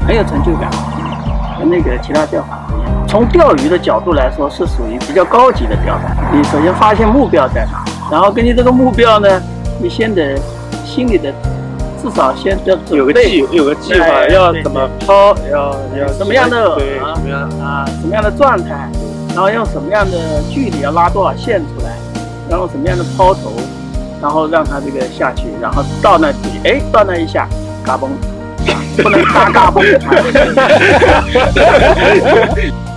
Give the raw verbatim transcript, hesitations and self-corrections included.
很有成就感，跟那个其他钓法不一样。从钓鱼的角度来说，是属于比较高级的钓法。你首先发现目标在哪，然后根据这个目标呢，你先得心里的至少先要有个计有个计划，要怎么抛，要要什么样的对什么样啊什么样的状态，然后用什么样的距离要拉多少线出来，然后什么样的抛投，然后让它这个下去，然后到那底，哎，到那一下，嘎嘣，不能嘎嘎嘣。